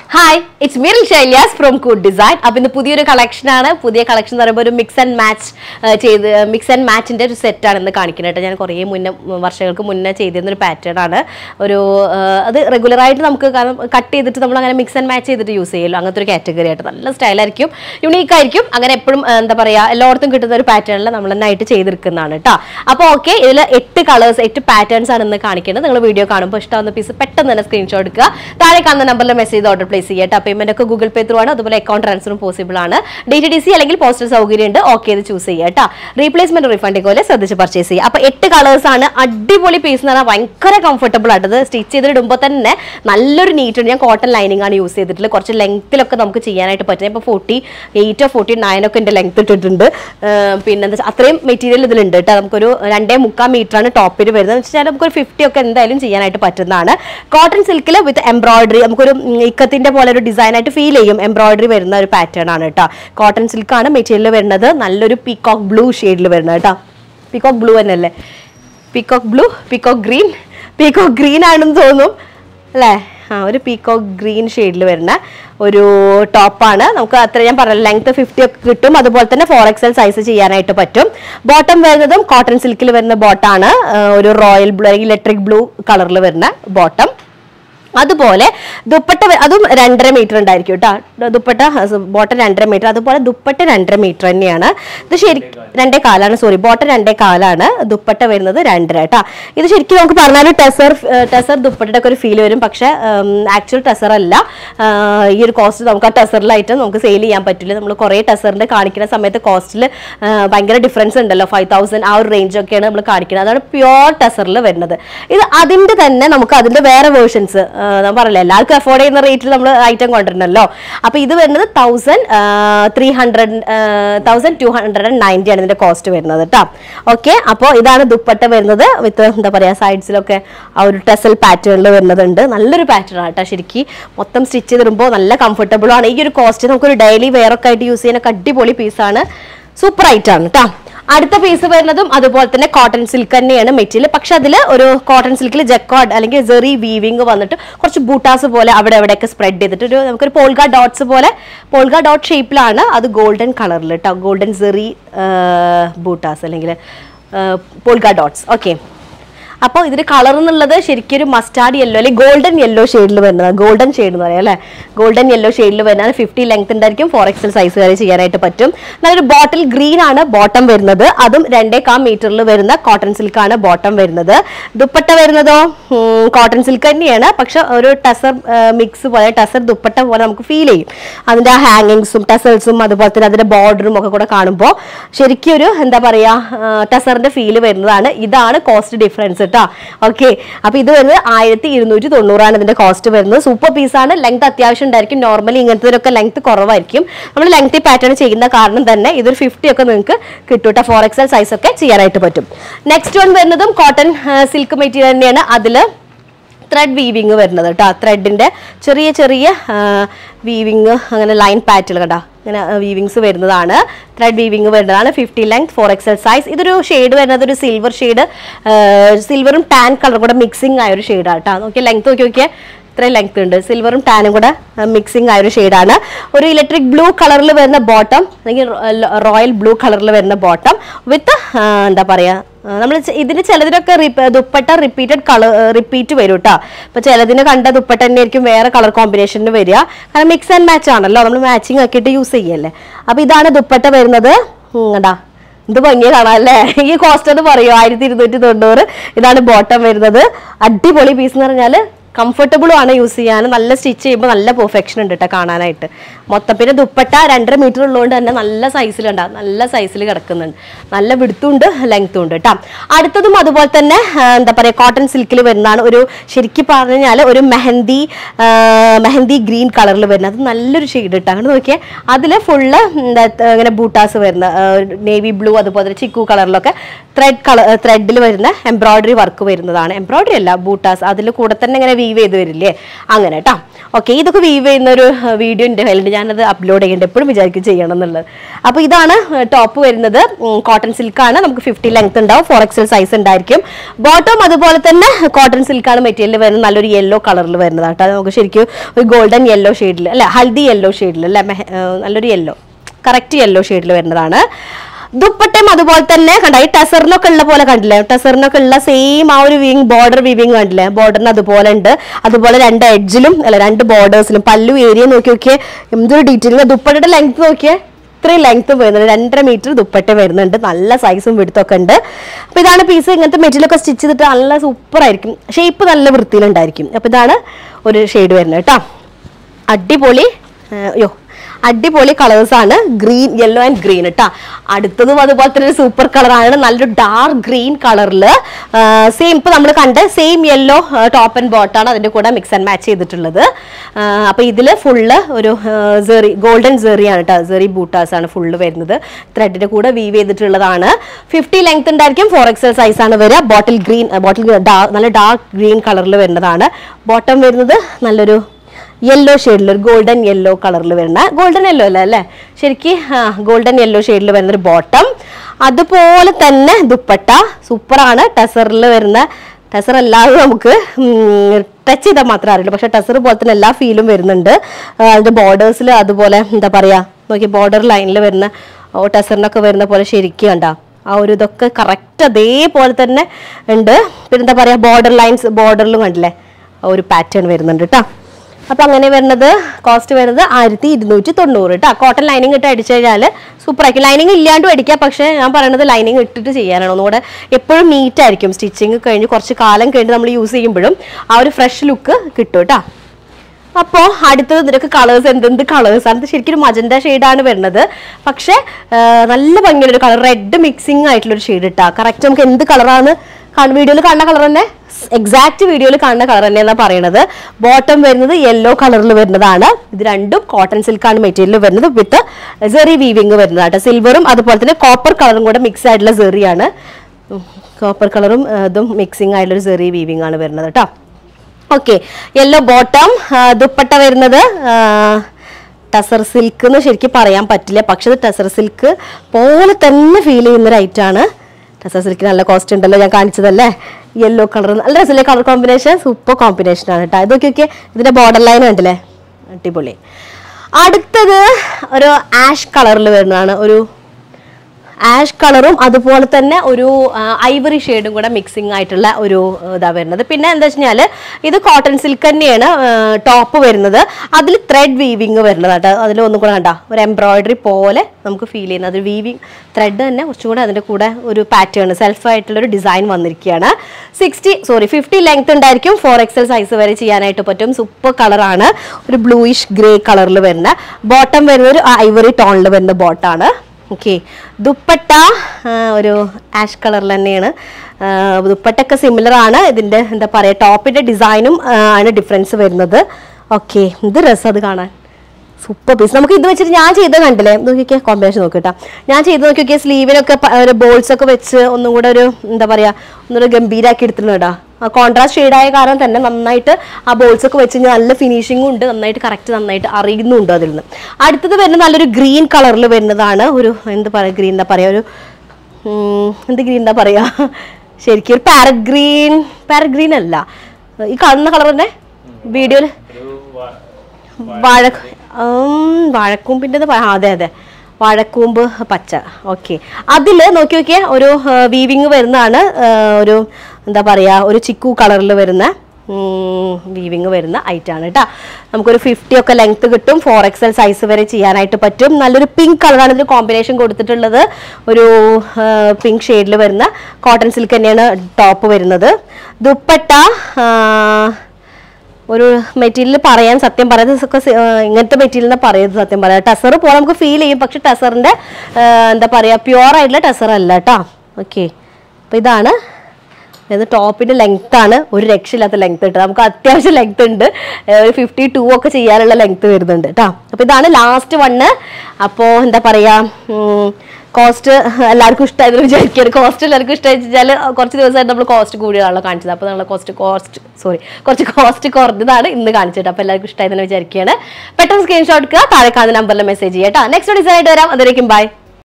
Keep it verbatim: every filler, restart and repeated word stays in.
Hi, it's me Rilsha Ilyas from Koodu Design. Now, this is a collection. This collection is a mix and match. Uh, mix and match in set. I have a pattern. Uh, regular item, cut mix and match use category. Style unique. Pattern. Okay, eight colors, eight patterns. Video screenshot. Number message order place payment Google Pay through account transfer possible D T D C അല്ലെങ്കിൽ postal സൗകര്യമുണ്ട് okay ഇത് choose ചെയ്യാ replacement refund പോലെ ശ്രദ്ധിച്ച് purchase ചെയ്യുക അപ്പോൾ eight colours ആണ് അടിപൊളി പീസ് എന്ന് പറഞ്ഞാൽ ഭയങ്കര കംഫർട്ടബിൾ ആണ് ഇത് സ്റ്റിച്ച് ചെയ്തിടുമ്പോൾ തന്നെ നല്ലൊരു നീറ്റ് ഉണ്ട് ഞാൻ കോട്ടൺ ലൈനിങ് ആണ് യൂസ് ചെയ്തിട്ടുള്ളത് കുറച്ച് ലെങ്ത്തിലൊക്കെ നമുക്ക് ചെയ്യാനായിട്ട് പറ്റും ഇപ്പോൾ forty-eight or forty-nine ഒക്കെ ഉണ്ട് ലെങ്ത് ഇട്ടിട്ടുണ്ട് പിന്നെ എന്താ അത്രയും മെറ്റീരിയൽ ഇതിലുണ്ട് ട്ടോ നമുക്കൊരു two point five മീറ്റർ ആണ് ടോപ്പിൽ വരുന്നത് എന്ന് വെച്ചാൽ നമുക്കൊരു fifty ഒക്കെ എന്തായാലും ചെയ്യാനായിട്ട് പറ്റുന്നതാണ് കോട്ടൺ സിൽക്കിൽ വിത്ത് എംബ്രോയിഡറി നമുക്കൊരു ഇക്കത്തിന്റെ പോലെ ഒരു ഡിസൈൻ ആയിട്ട് ഫീൽ ചെയ്യും എംബ്രോയിഡറി വരുന്ന ഒരു പാറ്റേൺ ആണ് ട്ടോ കോട്ടൺ സിൽക്ക് ആണ് മെറ്റീരിയൽ വരുന്നത് നല്ലൊരു പീകോക്ക് ബ്ലൂ ഷെയ്ഡിൽ വരുന്നത് ട്ടോ പീകോക്ക് ബ്ലൂ എന്നല്ലേ peacock blue peacock green peacock green ആണെന്ന് തോന്നും അല്ലേ ആ ഒരു പീകോക്ക് ഗ്രീൻ ഷെയ്ഡിൽ വരുന്ന ഒരു ടോപ്പാണ് നമുക്ക് അത്ര ഞാൻ പറഞ്ഞ ലെങ്ത് fifty ഒക്കെ കിട്ടും അതുപോലെ തന്നെ four X L സൈസ് ചെയ്യാനായിട്ട് പറ്റും ബോട്ടം വരുന്നതും കോട്ടൺ സിൽക്കിൽ വരുന്ന ബോട്ടാണ് ഒരു റോയൽ ബ്ലൂ ഇലക്ട്രിക് ബ്ലൂ കളറിൽ വരുന്ന ബോട്ടം അതുപോലെ ദുപ്പട്ട അതും two മീറ്റർ ഉണ്ടായിരിക്കും ട്ടോ ദുപ്പട്ട ബോട്ടം two മീറ്റർ അതുപോലെ ദുപ്പട്ട two മീറ്റർ തന്നെയാണ് ഇത് ശരിക്കും രണ്ടേ കാലാണ് സോറി ബോട്ടം രണ്ടേ കാലാണ് ദുപ്പട്ട വരുന്നത് two ട്ടോ ഇത് ശരിക്കും നമുക്ക് പറഞ്ഞാൽ ടെസർ ടെസർ ദുപ്പട്ടയുടെ ഒരു ഫീൽ വരും പക്ഷേ ആക്ച്വൽ ടെസർ അല്ല ഈ ഒരു കോസ്റ്റ് നമുക്ക് ആ ടെസറിലായിട്ട് നമുക്ക് സെയിൽ ചെയ്യാൻ പറ്റില്ല നമ്മൾ കുറേ ടെസറിന്റെ കാണിക്കുന്ന സമയത്ത് കോസ്റ്റിൽ ഭയങ്കര ഡിഫറൻസ് ഉണ്ടല്ലോ five thousand ആ ഒരു റേഞ്ച് ഒക്കെയാണ് നമ്മൾ കാണിക്കുന്നത് അതാണ് പ്യുവർ ടെസറിൽ വരുന്നത് ഇത് അതിന്റെ തന്നെ നമുക്ക് അതിന്റെ വേറെ വേർഷൻസ് ഞാൻ പറയില്ല എല്ലാവർക്കും അഫോർഡ് ചെയ്യുന്ന റേറ്റിൽ നമ്മൾ ഐറ്റം കൊണ്ടുവരണല്ലോ അപ്പൊ ഇത് വരുന്നത് thousand three hundred thousand two hundred and ninety ആണ് ഇതിന്റെ കോസ്റ്റ് വരുന്നത് കേട്ടോ ഓക്കെ അപ്പോൾ ഇതാണ് ദുപ്പട്ട വരുന്നത് വിത്ത് എന്താ പറയാ സൈഡ്സിലൊക്കെ ആ ഒരു ടെസൽ പാറ്റേണിൽ വരുന്നതുണ്ട് നല്ലൊരു പാറ്റേൺ ആണ് കേട്ടോ ശരിക്കും മൊത്തം സ്റ്റിച്ച് ചെയ്തിടുമ്പോൾ നല്ല കംഫർട്ടബിൾ ആണ് ഈ ഒരു കോസ്റ്റ് നമുക്കൊരു ഡെയിലി വെയർ ഒക്കെ ആയിട്ട് യൂസ് ചെയ്യുന്ന അടിപൊളി പീസാണ് സൂപ്പർ ആയിട്ടാണ് കേട്ടോ അടുത്ത പീസ് വരുന്നതും അതുപോലെ തന്നെ കോട്ടൺ സിൽക്ക് തന്നെയാണ് മെറ്റീരിയൽ പക്ഷെ അതിൽ ഒരു കോട്ടൺ സിൽക്കിൽ ജക്കോർഡ് അല്ലെങ്കിൽ ജെറി വീവിങ് വന്നിട്ട് കുറച്ച് ബൂട്ടാസ് പോലെ അവിടെ എവിടെയൊക്കെ സ്പ്രെഡ് ചെയ്തിട്ട് ഒരു നമുക്കൊരു പോൾഗ ഡോട്ട്സ് പോലെ പോൾഗ ഡോട്ട് ഷേപ്പിലാണ് അത് ഗോൾഡൻ കളറിൽ കേട്ടോ ഗോൾഡൻ ജെറി ബൂട്ടാസ് അല്ലെങ്കിൽ പോൾഗ ഡോട്ട്സ് ഓക്കെ അപ്പോൾ ഇതിന്റെ കളർ എന്നുള്ളത് ശരിക്കും ഒരു മസ്റ്റാർഡ് യെല്ലോ അല്ലെങ്കിൽ ഗോൾഡൻ യെല്ലോ ഷെയ്ഡിൽ വരുന്നത് ഗോൾഡൻ ഷെയ്ഡ് എന്ന് പറയാം അല്ലേ ഗോൾഡൻ യെല്ലോ ഷെയ്ഡിൽ വരുന്നത് ഫിഫ്റ്റി ലെങ്ത് ഉണ്ടായിരിക്കും ഫോർ എക്സൽ സൈസ് വരെ ചെയ്യാനായിട്ട് പറ്റും നല്ലൊരു ബോട്ടിൽ ഗ്രീൻ ആണ് ബോട്ടം വരുന്നത് അതും രണ്ടേ കാ മീറ്ററിൽ വരുന്ന കോട്ടൺ സിൽക്ക് ആണ് ബോട്ടം വരുന്നത് ദുപ്പട്ട വരുന്നതോ കോട്ടൺ സിൽക്ക് തന്നെയാണ് പക്ഷെ ഒരു ടസർ മിക്സ് പോലെ ടസർ ദുപ്പട്ട പോലെ നമുക്ക് ഫീൽ ചെയ്യും അതിന്റെ ആ ഹാങ്ങിങ്സും ടസൽസും അതുപോലെ തന്നെ അതിന്റെ ബോർഡറും ഒക്കെ കൂടെ കാണുമ്പോൾ ശരിക്കും ഒരു എന്താ പറയാ ടസറിന്റെ ഫീല് വരുന്നതാണ് ഇതാണ് കോസ്റ്റ് ഡിഫറൻസ് ഓക്കെ അപ്പൊ ഇത് വരുന്നത് ആയിരത്തി ഇരുന്നൂറ്റി തൊണ്ണൂറാണ് ഇതിന്റെ കോസ്റ്റ് വരുന്നത് സൂപ്പർ പീസാണ് ലെങ്ത് അത്യാവശ്യം ഉണ്ടായിരിക്കും നോർമലി ഇങ്ങനത്തെ ലെങ്ത് കുറവായിരിക്കും നമ്മൾ ലെങ്ത് പാറ്റേൺ ചെയ്യുന്ന കാരണം തന്നെ ഇതൊരു ഫിഫ്റ്റി ഒക്കെ നിങ്ങൾക്ക് കിട്ടും ഫോർ എക്സൽ സൈസ് ഒക്കെ ചെയ്യാനായിട്ട് പറ്റും നെക്സ്റ്റ് വൺ വരുന്നതും കോട്ടൺ സിൽക്ക് മെറ്റീരിയൽ തന്നെയാണ് അതില് ത്രെഡ് വീവിങ് വരുന്നത് കേട്ടോ ത്രെഡിന്റെ ചെറിയ ചെറിയ വീവിങ് അങ്ങനെ ലൈൻ പാറ്റേൺ കേട്ടോ അങ്ങനെ വീവിങ്സ് വരുന്നതാണ് ത്രെഡ് വീവിങ് വരുന്നതാണ് fifty length four X L size ഇതൊരു ഷെയ്ഡ് വരുന്നത് ഒരു സിൽവർ ഷെയ്ഡ് സിൽവറും ടാൻ കളർ കൂടെ മിക്സിംഗ് ആയ ഒരു ഷെയ്ഡാണ് കേട്ടോ നോക്കിയാൽ ലെങ്ത് നോക്കി നോക്കിയാൽ ഇത്രയും ലെങ്ത് ഉണ്ട് സിൽവറും ടാനും കൂടെ മിക്സിംഗ് ആയ ഒരു ഷെയ്ഡാണ് ഒരു ഇലക്ട്രിക് ബ്ലൂ കളറിൽ വരുന്ന ബോട്ടം അല്ലെങ്കിൽ റോയൽ ബ്ലൂ കളറിൽ വരുന്ന ബോട്ടം വിത്ത് എന്താ പറയാ നമ്മൾ ഇതിന് ചിലതിനൊക്കെ ദുപ്പട്ട റിപ്പീറ്റഡ് കളർ റിപ്പീറ്റ് വരും കേട്ടോ അപ്പൊ ചിലതിന് കണ്ട ദുപ്പട്ട തന്നെ ആയിരിക്കും വേറെ കളർ കോമ്പിനേഷനിൽ വരിക കാരണം മിക്സ് ആൻഡ് മാച്ച് ആണല്ലോ നമ്മൾ മാച്ചിങ് ആക്കിയിട്ട് യൂസ് ചെയ്യല്ലേ അപ്പൊ ഇതാണ് ദുപ്പട്ട വരുന്നത് കണ്ടാ ഇത് ഭംഗിയ കാണാം അല്ലേ ഈ കോസ്റ്റ് എന്ന് പറയും ആയിരത്തി ഇരുന്നൂറ്റി തൊണ്ണൂറ് ഇതാണ് ബോട്ടം വരുന്നത് അടിപൊളി പീസ് എന്ന് പറഞ്ഞാല് കംഫർട്ടബിളും ആണ് യൂസ് ചെയ്യാൻ നല്ല സ്റ്റിച്ച് ചെയ്യുമ്പോൾ നല്ല പെർഫെക്ഷൻ ഉണ്ട് കേട്ടോ കാണാനായിട്ട് മൊത്തം പിന്നെ ദുപ്പട്ട രണ്ടര മീറ്റർ ഉള്ളതുകൊണ്ട് തന്നെ നല്ല സൈസിലുണ്ടാവും നല്ല സൈസിൽ കിടക്കുന്നുണ്ട് നല്ല വിടുത്തുണ്ട് ലെങ്ത്തും ഉണ്ട് കേട്ടോ അടുത്തതും അതുപോലെ തന്നെ എന്താ പറയുക കോട്ടൺ സിൽക്കിൽ വരുന്നതാണ് ഒരു ശരിക്കും പറഞ്ഞു കഴിഞ്ഞാൽ ഒരു മെഹന്തി മെഹന്തി ഗ്രീൻ കളറിൽ വരുന്നത് അത് നല്ലൊരു ഷെയ്ഡ് ഇട്ടാ അങ്ങനെ നോക്കിയാൽ അതിൽ ഫുള്ള് ഇങ്ങനെ ബൂട്ടാസ് വരുന്ന നേവി ബ്ലൂ അതുപോലെ തന്നെ ചിക്കു കളറിലൊക്കെ ത്രെഡ് കളർ ത്രെഡിൽ വരുന്ന എംബ്രോയിഡറി വർക്ക് വരുന്നതാണ് എംബ്രോയിഡറി അല്ല ബൂട്ടാസ് അതിൽ കൂടെ തന്നെ ഇങ്ങനെ വീവ് ചെയ്ത് വരില്ലേ അങ്ങനെ കേട്ടോ. ഓക്കെ, ഇതൊക്കെ വീവ് ചെയ്യുന്ന ഒരു വീഡിയോ എൻ്റെ കയ്യിലുണ്ട്, ഞാനത് അപ്ലോഡ് ചെയ്യേണ്ടത് എപ്പോഴും വിചാരിക്കും ചെയ്യണം എന്നുള്ളത്. അപ്പോൾ ഇതാണ് ടോപ്പ് വരുന്നത്, കോട്ടൺ സിൽക്കാണ്, നമുക്ക് ഫിഫ്റ്റി ലെങ്ത് ഉണ്ടാവും, ഫോർ എക്സൽ സൈസ് ഉണ്ടായിരിക്കും. ബോട്ടം അതുപോലെ തന്നെ കോട്ടൺ സിൽക്കാണ് മെറ്റീരിയൽ വരുന്നത്, നല്ലൊരു യെല്ലോ കളറിൽ വരുന്നതാണ് കേട്ടോ. നമുക്ക് ശരിക്കും ഒരു ഗോൾഡൻ യെല്ലോ ഷെയ്ഡിൽ അല്ല ഹൽദി യെല്ലോ ഷെയ്ഡിൽ അല്ല നല്ലൊരു യെല്ലോ കറക്റ്റ് യെല്ലോ ഷെയ്ഡിൽ വരുന്നതാണ്. ദുപ്പട്ടയും അതുപോലെ തന്നെ കണ്ട ഈ ടസറിനൊക്കെ ഉള്ള പോലെ കണ്ടില്ലേ, ടസറിനൊക്കെ ഉള്ള സെയിം ആ ഒരു വിങ് ബോർഡർ വിവിങ് കണ്ടില്ലേ, ബോർഡറിന് അതുപോലെ ഉണ്ട്. അതുപോലെ രണ്ട് എഡ്ജിലും അല്ല രണ്ട് ബോർഡേഴ്സിലും പല്ലു ഏരിയ നോക്കി നോക്കിയേ എന്തൊരു ഡീറ്റെയിലിംഗ്. ദുപ്പട്ടയുടെ ലെങ്ത് നോക്കിയേ ഇത്രയും ലെങ്ത്തും വരുന്നുണ്ട്, രണ്ടര മീറ്റർ ദുപ്പട്ട വരുന്നുണ്ട്, നല്ല സൈസും വിടുത്തൊക്കെ ഉണ്ട്. അപ്പോൾ ഇതാണ് പീസ്. ഇങ്ങനത്തെ മെറ്റീരിയലൊക്കെ സ്റ്റിച്ച് ചെയ്തിട്ട് നല്ല സൂപ്പർ ആയിരിക്കും, ഷേപ്പ് നല്ല വൃത്തിയിലുണ്ടായിരിക്കും. അപ്പോൾ ഇതാണ് ഒരു ഷെയ്ഡ് വരുന്നത് കേട്ടോ, അടിപൊളി. അയ്യോ അടിപൊളി കളേഴ്സ് ആണ്, ഗ്രീൻ യെല്ലോ ആൻഡ് ഗ്രീൻ കേട്ടോ. അടുത്തതും അതുപോലെ തന്നെ ഒരു സൂപ്പർ കളറാണ്, നല്ലൊരു ഡാർക്ക് ഗ്രീൻ കളറിൽ സെയിം ഇപ്പൊ നമ്മൾ കണ്ട സെയിം യെല്ലോ ടോപ്പ് ആൻഡ് ബോട്ടാണ് അതിന്റെ കൂടെ മിക്സ് ആൻഡ് മാച്ച് ചെയ്തിട്ടുള്ളത്. അപ്പൊ ഇതില് ഫുള്ള് ഒരു സെറി ഗോൾഡൻ സെറിയാണ് കേട്ടോ, സെറി ബൂട്ടാസ് ആണ് ഫുള്ള് വരുന്നത്, ത്രെഡിന്റെ കൂടെ വീവ് ചെയ്തിട്ടുള്ളതാണ്. ഫിഫ്റ്റി ലെങ്ത് ഉണ്ടായിരിക്കും, ഫോർ എക്സൽ സൈസ് ആണ് വരിക. ബോട്ടിൽ ഗ്രീൻ ബോട്ടിൽ നല്ല ഡാർക്ക് ഗ്രീൻ കളറിൽ വരുന്നതാണ്. ബോട്ടം വരുന്നത് നല്ലൊരു യെല്ലോ ഷെയ്ഡിൽ ഒരു ഗോൾഡൻ യെല്ലോ കളറിൽ വരുന്ന, ഗോൾഡൻ യെല്ലോ അല്ല അല്ലേ ശരിക്കും, ആ ഗോൾഡൻ യെല്ലോ ഷെയ്ഡിൽ വരുന്നൊരു ബോട്ടം. അതുപോലെ തന്നെ ദുപ്പട്ട സൂപ്പറാണ്, ടസറിൽ വരുന്ന, ടസർ അല്ലാതെ നമുക്ക് ടച്ച് ചെയ്താൽ മാത്രമേ അറിയുള്ളൂ, പക്ഷെ ടസർ പോലെ തന്നെ എല്ലാ ഫീലും വരുന്നുണ്ട്. അതിൻ്റെ ബോർഡേഴ്സിൽ അതുപോലെ എന്താ പറയുക നോക്കി ബോർഡർ ലൈനിൽ വരുന്ന ഓ ടസറിനൊക്കെ വരുന്ന പോലെ ശരിക്കും കണ്ടാ ആ ഒരു ഇതൊക്കെ കറക്റ്റ് അതേപോലെ തന്നെ ഉണ്ട്. പിന്നെ എന്താ പറയുക ബോർഡർ ലൈൻസ് ബോർഡറിലും കണ്ടില്ലേ ആ ഒരു പാറ്റേൺ വരുന്നുണ്ട് കേട്ടോ. അപ്പം അങ്ങനെ വരുന്നത് കോസ്റ്റ് വരുന്നത് ആയിരത്തി ഇരുന്നൂറ്റി തൊണ്ണൂറ് കേട്ടോ. കോട്ടൺ ലൈനിങ് ഇട്ട് അടിച്ചു കഴിഞ്ഞാൽ സൂപ്പറായിരിക്കും. ലൈനിങ് ഇല്ലാണ്ടും അടിക്കാം, പക്ഷേ ഞാൻ പറയുന്നത് ലൈനിങ് ഇട്ടിട്ട് ചെയ്യാനാണ് ഒന്നുകൂടെ എപ്പോഴും നീറ്റ് ആയിരിക്കും. സ്റ്റിച്ചിങ് കഴിഞ്ഞ് കുറച്ച് കാലം കഴിഞ്ഞ് നമ്മൾ യൂസ് ചെയ്യുമ്പോഴും ആ ഒരു ഫ്രഷ് ലുക്ക് കിട്ടും കേട്ടോ. അപ്പോൾ അടുത്തത് നിനക്ക് കളേഴ്സ് എന്തെന്ത് കളേഴ്സാണ്, ഇത് ശരിക്കും ഒരു മജന്ത ഷെയ്ഡാണ് വരുന്നത്, പക്ഷേ നല്ല ഭംഗിയുള്ളൊരു കളർ, റെഡ് മിക്സിങ് ആയിട്ടുള്ളൊരു ഷെയ്ഡ് ഇട്ടാ കറക്റ്റ് നമുക്ക് എന്ത് കളറാണ് വീഡിയോയിൽ കാണുന്ന കളർ തന്നെ, എക്സാക്ട് വീഡിയോയിൽ കാണുന്ന കളർ തന്നെയാണ് പറയണത്. ബോട്ടം വരുന്നത് യെല്ലോ കളറിൽ വരുന്നതാണ്. ഇത് രണ്ടും കോട്ടൺ സിൽക്കാണ് മെറ്റീരിയൽ വരുന്നത്, വിത്ത് സെറി വീവിങ് വരുന്നതാണ്. സിൽവറും അതുപോലെ തന്നെ കോപ്പർ കളറും കൂടെ മിക്സ് ആയിട്ടുള്ള സെറിയാണ്, കോപ്പർ കളറും ഇതും മിക്സിങ് ആയിട്ടുള്ള സെറി വീവിങ് ആണ് വരുന്നത് കേട്ടോ. Okay, yellow bottom. ദുപ്പട്ട വരുന്നത് ടസർ സിൽക്ക് എന്ന് ശരിക്കും പറയാൻ പറ്റില്ല, പക്ഷെ ഇത് ടസർ സിൽക്ക് പോലെ തന്നെ ഫീൽ ചെയ്യുന്നൊരു ഐറ്റാണ്. ടസർ സിൽക്ക് നല്ല കോസ്റ്റ് ഉണ്ടല്ലോ, ഞാൻ കാണിച്ചതല്ലേ. യെല്ലോ കളർ നല്ല രസമില്ലേ, കളർ കോമ്പിനേഷൻ സൂപ്പർ കോമ്പിനേഷൻ ആണ് കേട്ടോ. ഇതൊക്കെ ഒക്കെ ഇതിന്റെ ബോർഡർ ലൈൻ കണ്ടില്ലേ, അടിപൊളി. അടുത്തത് ഒരു ആഷ് കളറിൽ വരുന്നതാണ്, ഒരു ആഷ് കളറും അതുപോലെ തന്നെ ഒരു ഐവറി ഷെയ്ഡും കൂടെ മിക്സിംഗ് ആയിട്ടുള്ള ഒരു ഇതാ വരുന്നത്. പിന്നെ എന്താ വെച്ച് കഴിഞ്ഞാൽ ഇത് കോട്ടൺ സിൽക്ക് തന്നെയാണ് ടോപ്പ് വരുന്നത്, അതിൽ ത്രെഡ് വീവിങ് വരുന്നത് കേട്ടോ. അതിൽ ഒന്നും കൂടെ കണ്ട ഒരു എംബ്രോയിഡറി പോലെ നമുക്ക് ഫീൽ ചെയ്യുന്നത്, അത് വീവിങ് ത്രെഡ് തന്നെ കുറച്ചും കൂടെ അതിൻ്റെ കൂടെ ഒരു പാറ്റേൺ സെൽഫായിട്ടുള്ള ഒരു ഡിസൈൻ വന്നിരിക്കുകയാണ്. സിക്സ്റ്റി സോറി ഫിഫ്റ്റി ലെങ്ത് ഉണ്ടായിരിക്കും, ഫോർ എക്സൽ സൈസ് വരെ ചെയ്യാനായിട്ട് പറ്റും. സൂപ്പർ കളറാണ്, ഒരു ബ്ലൂയിഷ് ഗ്രേ കളറിൽ വരുന്ന. ബോട്ടം വരുന്ന ഒരു ഐവറി ടോണിൽ വരുന്ന ബോട്ടാണ്. ഓക്കെ, ദുപ്പട്ട ഒരു ആഷ് കളറിൽ തന്നെയാണ്. ദുപ്പട്ടൊക്കെ സിമിലർ ആണ്, ഇതിൻ്റെ എന്താ പറയുക ടോപ്പിൻ്റെ ഡിസൈനും ആണ് ഡിഫറൻസ് വരുന്നത്. ഓക്കെ, ഇത് രസം അത് കാണാൻ സൂപ്പർ പീസ്. നമുക്ക് ഇത് വെച്ചിട്ട് ഞാൻ ചെയ്ത് കണ്ടില്ലേ, നോക്കിയൊക്കെ കോമ്പിനേഷൻ നോക്കിട്ടാ ഞാൻ ചെയ്ത് നോക്കിയൊക്കെ സ്ലീവിനൊക്കെ ഒരു ബോൾസ് ഒക്കെ വെച്ച് ഒന്നും കൂടെ ഒരു എന്താ പറയുക ഒന്നൊരു ഗംഭീരമാക്കി എടുത്തിട്ടുണ്ട് കേട്ടോ. ആ കോൺട്രാസ്റ്റ് ഷെയ്ഡായ കാരണം തന്നെ നന്നായിട്ട് ആ ബോൾസ് ഒക്കെ വെച്ച് കഴിഞ്ഞാൽ നല്ല ഫിനിഷിംഗും ഉണ്ട്, നന്നായിട്ട് കറക്റ്റ് നന്നായിട്ട് അറിയുന്നുണ്ട് അതിൽ നിന്ന്. അടുത്തത് വരുന്നത് നല്ലൊരു ഗ്രീൻ കളറിൽ വരുന്നതാണ്. ഒരു എന്താ പറയുക ഗ്രീൻ എന്താ പറയുക ഒരു എന്ത് ഗ്രീൻ എന്താ പറയുക ശരിക്കും ഒരു പാരറ്റ് ഗ്രീൻ പാരറ്റ് ഗ്രീൻ അല്ല, ഈ കാണുന്ന കളർ തന്നെ വീഡിയോയിൽ വാഴ വാഴക്കൂമ്പിൻ്റെ അതെ അതെ വാഴക്കൂമ്പ് പച്ച. ഓക്കെ, അതിൽ നോക്കി നോക്കിയാൽ ഒരു വീവിങ് വരുന്നതാണ്, ഒരു എന്താ പറയുക ഒരു ചിക്കു കളറിൽ വരുന്ന വീവിങ് വരുന്ന ഐറ്റാണ് കേട്ടോ. നമുക്കൊരു ഫിഫ്റ്റി ഒക്കെ ലെങ്ത് കിട്ടും, ഫോർ എക്സൽ സൈസ് വരെ ചെയ്യാനായിട്ട് പറ്റും. നല്ലൊരു പിങ്ക് കളറാണ് ഇതിന് കോമ്പിനേഷൻ കൊടുത്തിട്ടുള്ളത്, ഒരു പിങ്ക് ഷെയ്ഡിൽ വരുന്ന കോട്ടൺ സിൽക്ക് തന്നെയാണ് ടോപ്പ് വരുന്നത്. ദുപ്പട്ട ഒരു മെറ്റീരിയൽ പറയാൻ സത്യം പറയുന്നത് ഇങ്ങനത്തെ മെറ്റീരിയൽ പറയുന്നത് സത്യം പറയാം ടസർ പോലെ നമുക്ക് ഫീൽ ചെയ്യും, പക്ഷെ ടസറിന്റെ എന്താ പറയുക പ്യുവർ ആയിട്ടുള്ള ടസർ അല്ല കേട്ടോ. ഓക്കെ, അപ്പം ഇതാണ് ഇത് ടോപ്പിന്റെ ലെങ്ത് ആണ്, ഒരു രക്ഷയില്ലാത്ത ലെങ്ത് കിട്ടുക. നമുക്ക് അത്യാവശ്യം ലെങ്ത് ഉണ്ട്, ഒരു ഫിഫ്റ്റി ടു ഒക്കെ ചെയ്യാനുള്ള ലെങ്ത് വരുന്നുണ്ട് കേട്ടോ. അപ്പോൾ ഇതാണ് ലാസ്റ്റ് വണ്ണ്. അപ്പോൾ എന്താ പറയുക കോസ്റ്റ് എല്ലാവർക്കും ഇഷ്ടമായതെന്ന് വിചാരിക്കുകയാണ്. കോസ്റ്റ് എല്ലാവർക്കും ഇഷ്ടമായി വെച്ചാൽ കുറച്ച് ദിവസമായിട്ട് നമ്മൾ കോസ്റ്റ് കൂടിയാണല്ലോ കാണിച്ചത്. അപ്പോൾ നമ്മൾ കോസ്റ്റ് കോസ്റ്റ് സോറി കുറച്ച് കോസ്റ്റ് കുറഞ്ഞതാണ് ഇന്ന് കാണിച്ചിട്ട്. അപ്പോൾ എല്ലാവർക്കും ഇഷ്ടമായതെന്ന് വിചാരിക്കുകയാണ്. പെട്ടെന്ന് സ്ക്രീൻഷോട്ട് എടുക്കുക, താഴെ കാണുന്ന നമ്പറിൽ മെസ്സേജ് ചെയ്യാം കേട്ടോ. നെക്സ്റ്റ് ഡിസൈൻ ആയിട്ട് വരാം. അതുവരേക്കും ബൈ.